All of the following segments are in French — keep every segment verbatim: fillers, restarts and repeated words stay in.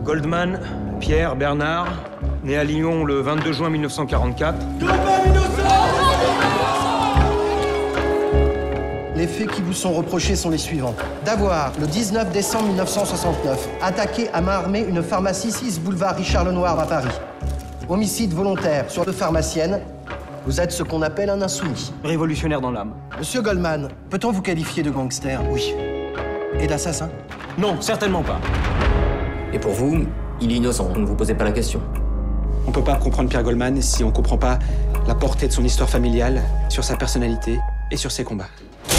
Goldman, Pierre Bernard, né à Lyon le vingt-deux juin mille neuf cent quarante-quatre. Goldman innocent! Les faits qui vous sont reprochés sont les suivants. D'avoir, le dix-neuf décembre mille neuf cent soixante-neuf, attaqué à main armée une pharmacie six boulevard Richard Lenoir à Paris. Homicide volontaire sur deux pharmaciennes. Vous êtes ce qu'on appelle un insoumis. Révolutionnaire dans l'âme. Monsieur Goldman, peut-on vous qualifier de gangster? Oui. Et d'assassin? Non, certainement pas. Et pour vous, il est innocent, ne vous posez pas la question. On peut pas comprendre Pierre Goldman si on comprend pas la portée de son histoire familiale, sur sa personnalité et sur ses combats.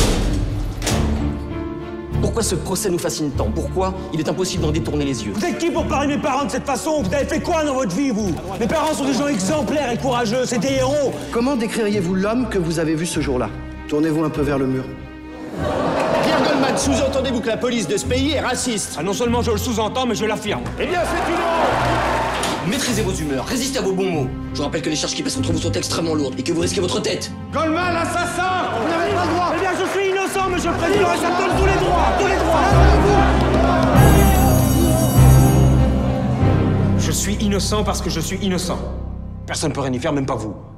Pourquoi ce procès nous fascine tant? Pourquoi il est impossible d'en détourner les yeux? Vous êtes qui pour parler de mes parents de cette façon? Vous avez fait quoi dans votre vie, vous? Mes parents sont des gens exemplaires et courageux, c'est des héros. Comment décririez-vous l'homme que vous avez vu ce jour-là? Tournez-vous un peu vers le mur. Pierre Goldman, sous-entendez-vous que la police de ce pays est raciste? Ah, non seulement je le sous-entends, mais je l'affirme. Eh bien, c'est une honte! Maîtrisez vos humeurs, résistez à vos bons mots. Je vous rappelle que les charges qui pèsent contre vous sont extrêmement lourdes et que vous risquez votre tête. Goldman, assassin! Vous n'avez pas le droit! Eh bien, je suis innocent, monsieur le président, et ça me donne tous les droits, tous les droits. Je suis innocent parce que je suis innocent. Personne ne peut rien y faire, même pas vous.